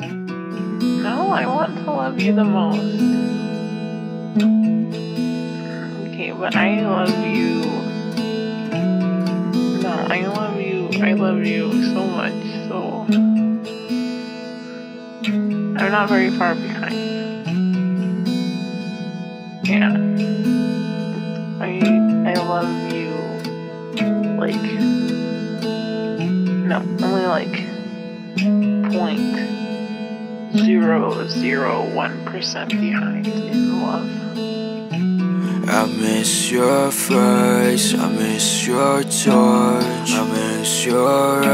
No, I want to love you the most. Okay, but I love you. No, I love you. I love you so much, so I'm not very far behind. Yeah. I love you like no, only like 0.001% behind in love. I miss your face, I miss your touch, I miss your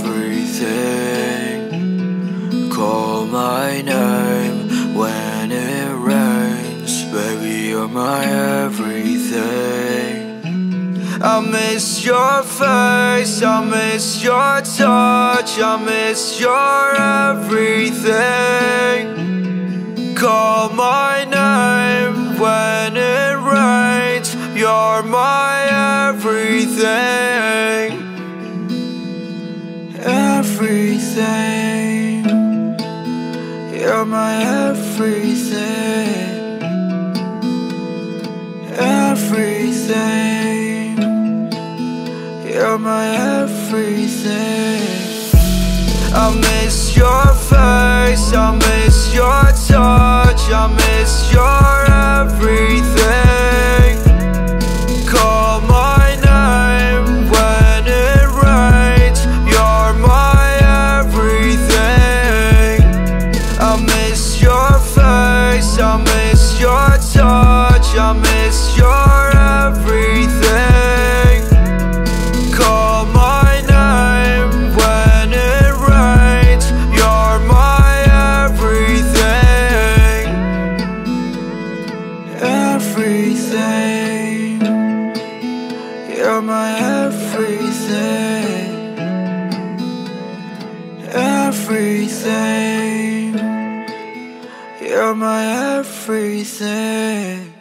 everything. Call my name when it rains, baby you're my everything. I miss your face, I miss your touch, I miss your everything. Call my name when it rains, you're my everything. Everything, you're my everything. Everything, you're my everything. I miss your face, I miss your touch, I miss your everything. Call my name when it rains, you're my everything. I miss your face, I miss your touch, I miss your everything. Call my name when it rains, you're my everything. Everything, you're my everything. Everything, you're my everything.